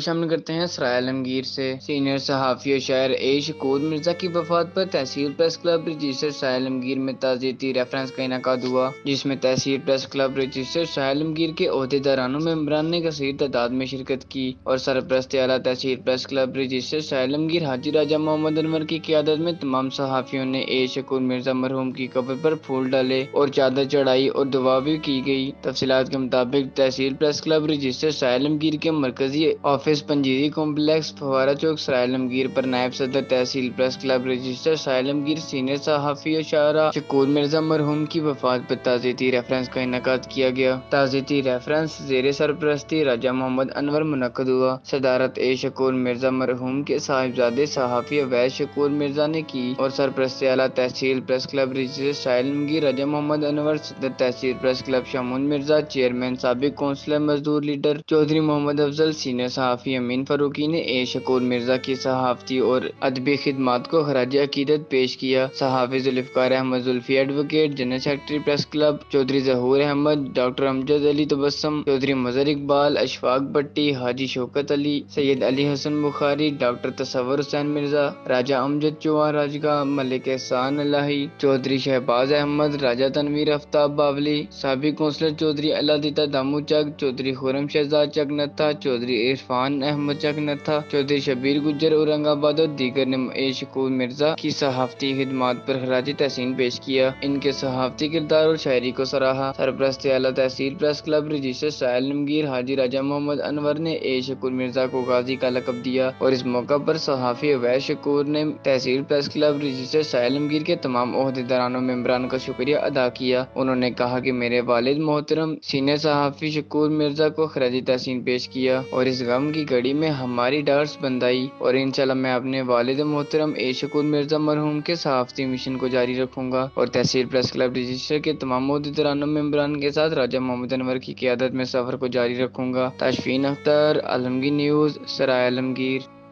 शामिल करते हैं सराय आलमगीर से। सीनियर सहाफ़ी और शायर ए शकूर मिर्जा की वफात पर तहसील press club register Sarai Alamgir में ताज़ियती रेफरेंस का इनेकाद हुआ, जिसमें तहसील press club register Sarai Alamgir के ओहदेदारानों मेंबरान ने कसीर तादाद में शिरकत की और सरपरस्त आला तहसील press club register Sarai Alamgir Haji Raja Mohammad Anwar की क़यादत में तमाम सहाफ़ियों ने ए शकूर मिर्जा मरहूम की कब्र पर फूल डाले और चादर चढ़ाई और दुआ भी की गई। तफसीलात के मुताबिक तहसील press club register Sarai Alamgir के मरकजी ऑफिस पंजीरी कॉम्प्लेक्स फवारा चौक सराय आलमगीर पर नायब सदर तहसील press club register Sarai Alamgir senior सहाफ़ी और शायरा शकूर मिर्जा मरहूम की वफात पर ताज़ियती रेफरेंस का इनेकाद किया गया। ताज़ियती रेफरेंस ज़ेरे सरपरस्ती राजा मोहम्मद अनवर मुनक्कद हुआ। सदारत ए शकूर मिर्जा मरहूम के साहिबजादे सहाफ़ी अवैस शकूर मिर्जा ने की और सरपरस्ती आला तहसील press club register Sarai Alamgir Raja Mohammad Anwar, सदर तहसील press club Shamoon Mirza, chairman साबिक कौंसलर मजदूर लीडर चौधरी मोहम्मद अफजल, सीनियर सहाफ़ी अमीन फारूकी ने ए शकूर मिर्जा की सहाफ़ती और अदबी खिदमात को खराज अकीदत पेश किया। सहाफ़ी Zulfiqar Ahmad Zulfi, advocate general secretary press club Chaudhry Zahoor Ahmad, doctor Amjad Ali Tabassum, Chaudhry Mazhar Iqbal, Ashfaq Bhatti, Haji Shaukat Ali, Syed Ali Hassan Bukhari, doctor Tasawwur Hussain Mirza, Raja Amjad Chauhan Rajga, Malik Ehsan Elahi, Chaudhary Shahbaz Ahmad, राजा तनवीर आफ्ताब बावली, साबिक कौंसलर चौधरी अलादीता दामू चक, चौधरी खुरम शहजाद चक नत्था, चौधरी इरफान अहमद चक नत्था, चौधरी शबीर गुज्जर औरंगाबाद और दीगर ने ए शकूर मिर्जा की सहाफ़ती खिदमात पर खराज तहसीन पेश किया। इनके सहाफ़ती किरदार और शायरी को सराहा। सरपरस्त आला तहसील press club register Sarai Alamgir Haji Raja Mohammad Anwar ने ए शकूर मिर्जा को गाजी का लक़ब दिया और इस मौका पर सहाफ़ी अवैस शकूर ने तहसील press club register Sarai Alamgir के तमाम ओहदेदारानों मेंबरान का शुक्रिया अदा किया। उन्होंने कहा कि मेरे वालिद मोहतरम सीनियर सहाफ़ी शकूर मिर्जा को खराज तहसीन पेश किया और इस गम की घड़ी में हमारी डार्स बंधाई और इंशाअल्लाह मैं अपने वालिद मोहतरम ए शकूर मिर्जा मरहूम के सहाफ़ती मिशन को जारी रखूंगा और तहसील प्रेस क्लब रजिस्टर के तमाम ओहदेदारानों मेंबरान के साथ राजा मोहम्मद अनवर की क़यादत में सफ़र को जारी रखूंगा। ताशफीन अख्तर, आलमगीर न्यूज़, सराय आलमगीर।